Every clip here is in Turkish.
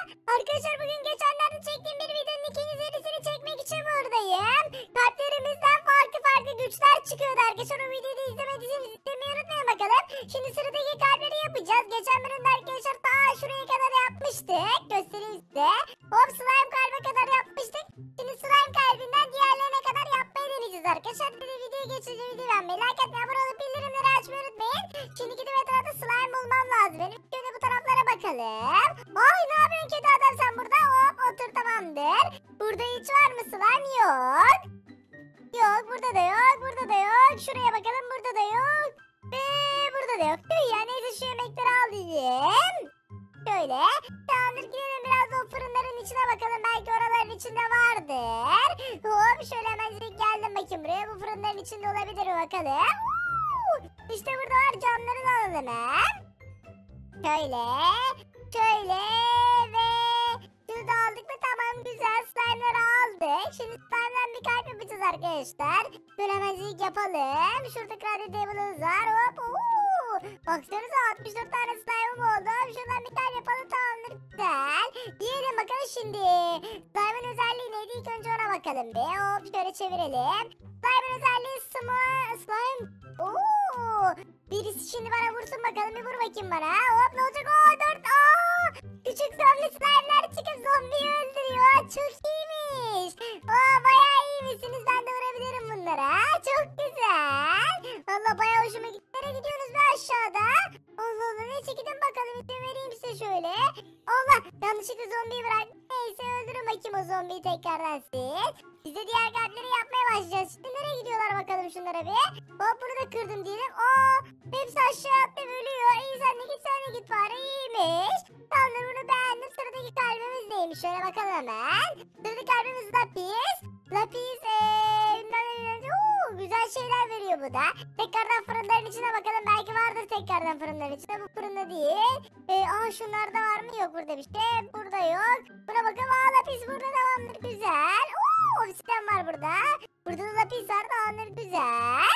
Arkadaşlar bugün geçenlerde çektiğim bir videonun ikinci serisini çekmek için buradayım. Kalplerimizden farklı farklı güçler çıkıyordu arkadaşlar. O videoyu da izlemediyseniz izlemeyi unutmayın bakalım. Şimdi sıradaki kalpleri yapacağız. Geçen bölümde arkadaşlar ta şuraya kadar yapmıştık. Göstereyim size. Hop slime kalbe kadar yapmıştık. Şimdi slime kalbinden diğerlerine kadar yapmayı deneyeceğiz arkadaşlar. Bir de videoyu geçince videoyu beğenmeyi, like atmayı, abone olup bildirimleri açmayı unutmayın. Şimdi gidip etrafta slime bulmam lazım. Benim şöyle bu taraflara bakalım. Ay ne yapıyorsun kedi adam sen burada? Hop otur tamamdır. Burada hiç var mı slime? Yok. Yok burada da yok. Burada da yok. Şuraya bakalım burada da yok. Ve burada da yok. Tüh ya neyse şu yemekleri alayım. Şöyle. Tamamdır gidelim biraz da o fırınların içine bakalım. Belki oraların içinde vardır. Hop şöyle hemen geldim bakayım buraya. Bu fırınların içinde olabilir mi bakalım. İşte burada var camları da alalım hem. Şöyle. Şöyle ve şunu da aldık mı tamam güzel slime'ları aldık. Şimdi slime'dan bir kalp yapacağız arkadaşlar. Böyle hemencik yapalım. Şurada kredi table'ımız var. Hop. Baksanıza 64 tane slime'ım oldu. Şuradan bir kalp yapalım tamamdır güzel. Yiyelim bakalım şimdi. Slime'ın özelliği neydi ilk önce ona bakalım bir. Hop şöyle çevirelim. Slime'ın özelliği slime. Oo. Birisi şimdi bana vursun bakalım bir vur bakayım bana. Hop ne olacak? Oo 4. Küçük zombi slime'ler çıkıp zombiyi öldürüyor. Çok iyiymiş. Bayağı iyiymişsiniz. Ben de vurabilirim bunlara. Çok güzel. Valla bayağı hoşuma gitti. Nereye gidiyorsunuz be aşağıda? Allah Allah neyse gidin bakalım. İzin vereyim size şöyle. Allah yanlışlıkla zombiyi bırak. Neyse öldürün bakayım o zombiyi tekrardan siz. Biz de diğer kalpleri yapmaya başlayacağız. Şimdi nereye gidiyorlar bakalım şunlara bir. Hop bunu da kırdım diyelim. Hepsi aşağı attı ölüyor. İyi sen de git bari iyiymiş. Tamamdır bunu beğendim. Sıradaki kalbimiz neymiş şöyle bakalım hemen. Sıradaki kalbimiz lapis. Lapis güzel şeyler veriyor bu da. Tekrardan fırınların içine bakalım. Belki vardır tekrardan fırınların içinde. Bu fırında değil. Şunlarda var mı? Yok burada bir şey. Burada yok. Buna bakalım. Lapis burada tamamdır güzel. Obsidian var burada. Burada da lapis var tamamdır güzel.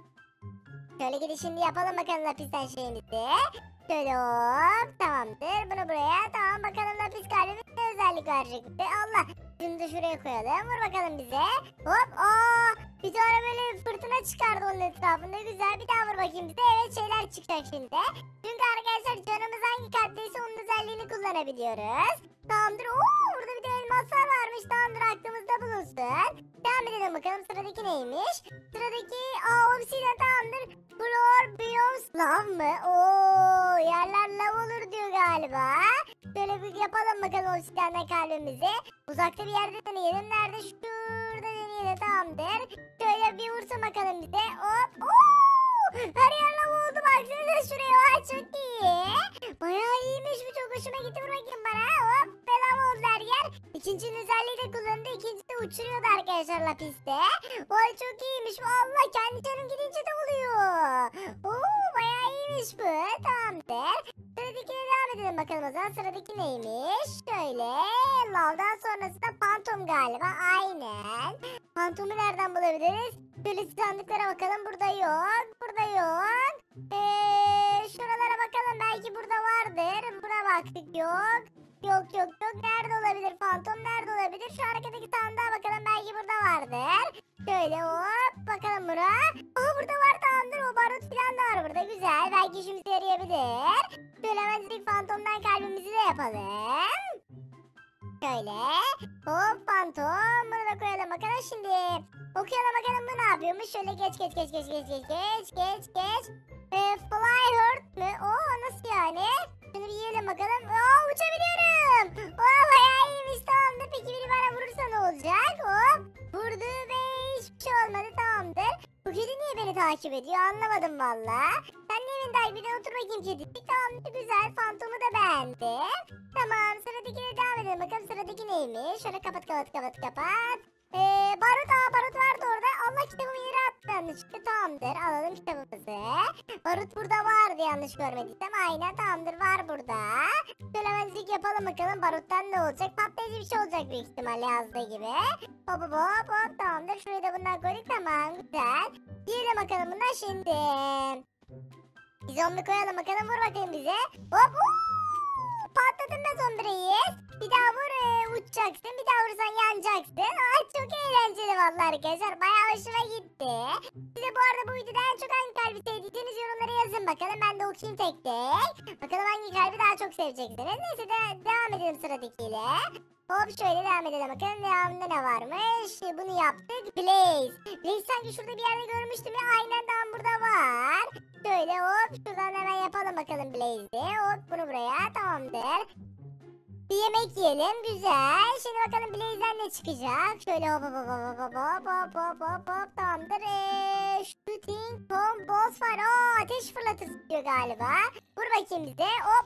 Şöyle gidin şimdi yapalım bakalım lapisten şeyimizi. Şöyle hop tamamdır. Bunu buraya tamam bakalım lapis kalbimiz ne özellik verecek bize. Allah. Şunu da şuraya koyalım. Vur bakalım bize. Hop. Bir tane böyle fırtına çıkardı onun etrafında. Güzel. Bir daha vur bakayım bize. Evet şeyler çıkacak şimdi. Çünkü arkadaşlar canımız hangi kalpteyse onun özelliğini kullanabiliyoruz. Tamamdır. Burada bir de elmaslar varmış. Tamamdır aklımızda bulunsun. Devam edelim bakalım sıradaki neymiş. Sıradaki obsidian tamamdır. Floor biomes lav mı? Yerler lav olur diyor galiba. Şöyle bir yapalım bakalım obsidian'dan kalbimizi. Uzakta bir yerde deneyelim. Nerede? Şurada deneyelim tamamdır. Şöyle bir vursun bakalım bize. Hop. Her yer lav oldu baksanıza şuraya. Çok iyi. Bayağı iyiymiş bu çok hoşuma gitti. Vur bakayım bana. Hop. Ve lav oldu her yer. İkincinin özelliği de kullanıldı. İkincisi de uçuruyordu arkadaşlar lapiste. Vay çok iyiymiş. Allah kendi canım gidince de oluyor. Bayağı iyiymiş bu. Tamamdır. Sıradakine devam edelim bakalım o zaman. Sıradaki neymiş? Şöyle. Lavdan sonrası da pantom galiba. Aynen. Pantomu nereden bulabiliriz? Şöyle sandıklara bakalım. Burada yok. Burada yok. Şuralara bakalım. Belki burada vardır. Buna baktık. Yok. Yok. Nerede olabilir? Fantom nerede olabilir? Şu arkadaki sandığa bakalım. Belki burada vardır. Şöyle hop. Bakalım buna. Burada var tamamdır. O barut falan da var burada. Güzel. Belki işimize yarayabilir. Şöyle hemen direkt fantomdan kalbimizi de yapalım. Şöyle. Hop fantom. Bunu da koyalım bakalım şimdi. Okuyalım bakalım bu ne yapıyormuş. Şöyle geç. Fly hurt mü? Nasıl yani? Şunu bir yiyelim bakalım. Uçabiliyorum. Bayağı iyiymiş tamamdır. Peki biri bana vurursa ne olacak? Hop. Vurdu ve hiçbir şey olmadı tamamdır. Bu kedi niye beni takip ediyor anlamadım valla. Sen niye beni takip ediyorsun? Otur bakayım kedi. Tamamdır güzel. Fantomu da beğendim. Tamam sıradakine devam edelim. Bakalım sıradaki neymiş? Şöyle kapat. Barut vardı orada. Allah kitabımı yere attı yanlışlıkla. Tamamdır alalım kitabımızı. Barut burada vardı yanlış görmediysem. Aynen tamamdır var burada. Şöyle hemencik yapalım bakalım baruttan ne olacak. Patlayıcı bir şey olacak büyük ihtimalle yazdığı gibi. Hop tamamdır. Şurayı da bundan koyduk tamam güzel. Yiyelim bakalım bundan şimdi. Zombi koyalım bakalım vur bakayım bize. Hop. Patladım da zombiyi. Bir vuracaksın. Bir daha vurursan yanacaksın. Aa, çok eğlenceli vallahi arkadaşlar. Bayağı hoşuma gitti. Size bu arada bu videoda en çok hangi kalbi sevdiğiniz yorumlara yazın bakalım. Ben de okuyayım tek tek. Bakalım hangi kalbi daha çok seveceksiniz. Neyse de devam edelim sıradakiyle. Hop şöyle devam edelim bakalım. Devamında ne varmış? Bunu yaptık. Blaze. Blaze sanki şurada bir yerde görmüştüm ya. Aynen tam burada var. Şöyle hop şuradan hemen yapalım bakalım Blaze'i. Hop bunu buraya. Tamamdır. Bir yemek yiyelim. Güzel. Şimdi bakalım Blaze'den ne çıkacak? Şöyle hop hop hop hop hop hop hop hop hop hop. Tamamdır. Shooting Tom Boss var. Ateş fırlatıcı diyor galiba. Vur bakayım bize. Hop.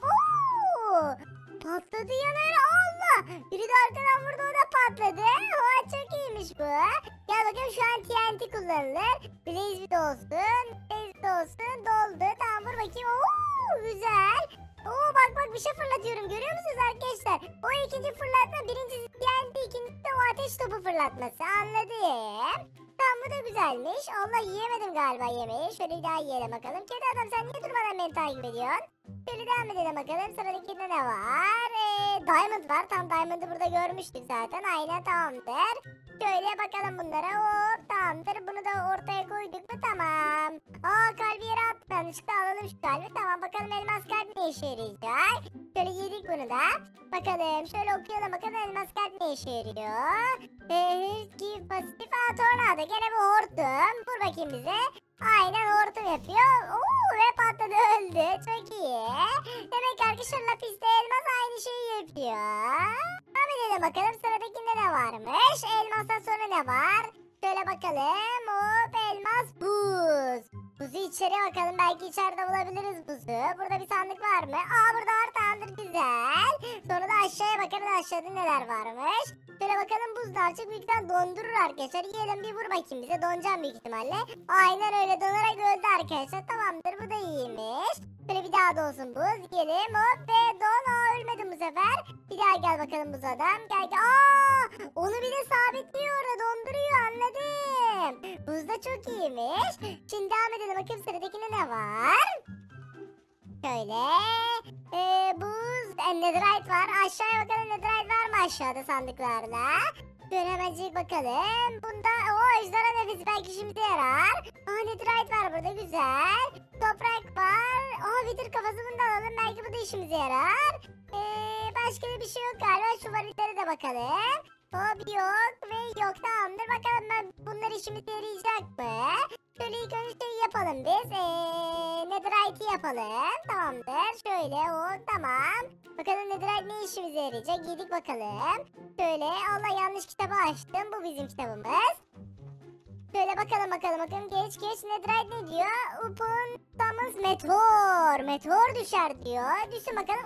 Patladı yanar. Allah. Biri de arkadan vurdu, o da patladı. Oha çok iyiymiş bu. Gel bakalım şu an TNT kullanılır. Blaze bir de olsun. Blaze bir de olsun. Doldu. Tamam vur bakayım. Güzel. Bak bir şey fırlatıyorum, görüyor musunuz arkadaşlar? O ikinci fırlatma, birincisi TNT, ikincisi de o ateş topu fırlatması, anladım. Tamam bu da güzelmiş. Allah yiyemedim galiba yemeği. Şöyle bir daha yiyelim bakalım. Kedi adam sen niye durmadan beni takip ediyorsun? Şöyle devam edelim bakalım. Sıradakinde ne var? Diamond var. Tam Diamond'ı burada görmüştük zaten. Aynen tamamdır. Şöyle bakalım bunlara. Hop tamamdır. Bunu da ortaya koyduk mu? Tamam. Kalbi yere attık. Yanlışlıkla alalım şu kalbi. Tamam bakalım elmas kalp ne işe yarayacak? Şöyle yedik bunu da. Bakalım şöyle okuyalım bakalım elmas kalp ne işe yarıyor? Give pasif tornado. Gene bu hortum. Vur bakayım bize. Aynen hortum yapıyor. Ve patladı, öldü. Çok iyi. Demek ki arkadaşlar lapiste elmas aynı şeyi yapıyor. Devam edelim bakalım sıradakinde ne varmış? Elmastan sonra ne var? Şöyle bakalım. Hop elmas buz. Buzu içeri bakalım. Belki içeride bulabiliriz buzu. Burada bir sandık var mı? Burada var, tamamdır, güzel. Sonra da aşağıya bakalım, aşağıda neler varmış. Şöyle bakalım buz daha çok büyük ihtimal dondurur arkadaşlar. Yiyelim bir vur bakayım bize. Donacağım büyük ihtimalle. Aynen öyle donarak öldü arkadaşlar. Tamamdır bu da iyiymiş. Şöyle bir daha da olsun buz. Yiyelim hop ve don. Ölmedim bu sefer. Bir daha gel bakalım buz adam. Gel. Onu bir de sabitliyor orada, donduruyor, anladım. Buz da çok iyiymiş. Şimdi devam edelim bakayım sıradakinde ne var? Şöyle. Buz. Netherite var. Aşağıya bakalım netherite var mı aşağıda sandıklarda? Şöyle hemencik bakalım. Bunda ejderha nefesi belki işimize yarar. Netherite var burada, güzel. Toprak var. Wither kafası, bunu da alalım. Belki bu da işimize yarar. Başka bir şey yok galiba. Şu varitlere de bakalım. Yok ve yok, tamamdır. Bakalım bunlar işimize yarayacak mı? Şöyle ilk önce şey yapalım biz. Netherite'i yapalım. Tamamdır. Şöyle tamam. Bakalım Netherite ne işimize yarayacak? Yedik bakalım. Şöyle Allah yanlış kitabı açtım. Bu bizim kitabımız. Şöyle bakalım. Geç. Netherite ne diyor? Upon summons meteor. Meteor düşer diyor. Düşün bakalım.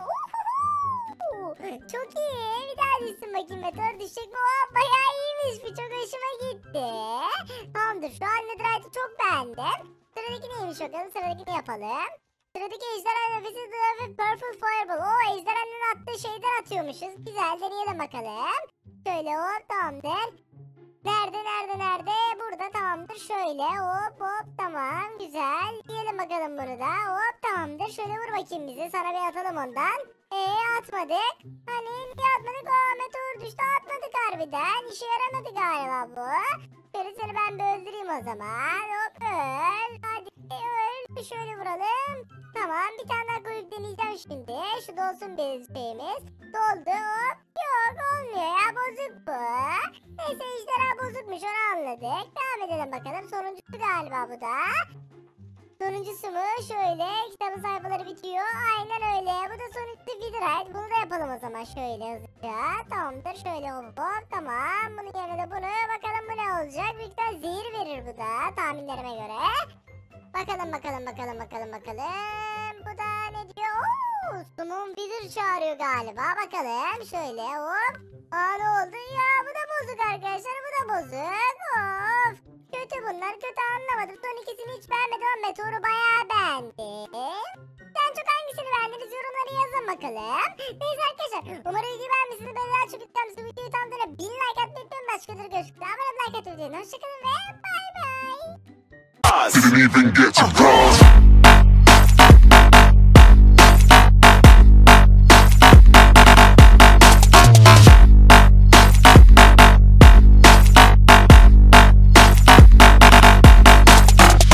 Çok iyi. Bir daha düşsün bakayım. Meteor düşecek mi? Bayağı iyiymiş. Bu çok hoşuma gitti. Tamamdır. Şu an Netherite'ı çok beğendim. Sıradaki neymiş bakalım. Sıradakini yapalım. Sıradaki ejderha nefesi ve purple fireball. Ejderhanın attığı şeyden atıyormuşuz. Güzel, deneyelim bakalım. Şöyle tamamdır. Nerede? Burada, tamamdır. Şöyle hop tamam, güzel. Diyelim bakalım bunu da. Tamamdır. Şöyle vur bakayım bize. Sana bir atalım ondan. Atmadık. Hani niye atmadık? Meteor düştü, atmadık harbiden. İşe yaramadı galiba bu. Şöyle seni ben bir öldüreyim o zaman. Öl. Hadi öl. Şöyle vuralım. Tamam, bir tane daha koyup deneyeceğim şimdi. Şu dolsun bir şeyimiz. Doldu. Yok olmuyor ya, bozuk bu. Neyse ejderha bozukmuş, onu anladık. Devam edelim bakalım. Sonuncusu galiba bu da. Sonuncusu mu? Şöyle kitabın sayfaları bitiyor. Aynen öyle. Bu da sonuncusu Witherite. Bunu da yapalım o zaman şöyle hızlıca. Tamamdır. Şöyle hop tamam. Bunun yerine de bunu. Bakalım bu ne olacak? Büyük ihtimal zehir verir bu da tahminlerime göre. Bakalım. Bu da ne diyor? Summon Wither çağırıyor galiba. Bakalım. Şöyle hop. Ne oldu? Ya bu da bozuk arkadaşlar. Bu da bozuk. Of. Kötü bunlar. Kötü, anlamadım. Son ikisini hiç beğenmedim ama Meteor'u bayağı beğendim. Sen çok hangisini beğendiniz? Yorumlara yazın bakalım. Neyse arkadaşlar. Umarım videoyu beğenmişsiniz. Ben daha çok istedim. Size videoyu tam da 1000 like atmayı unutmayın. Başkaları görüşürüz. Abone like atmayı unutmayın. Hoşçakalın ve bay bay. Didn't even get to cross.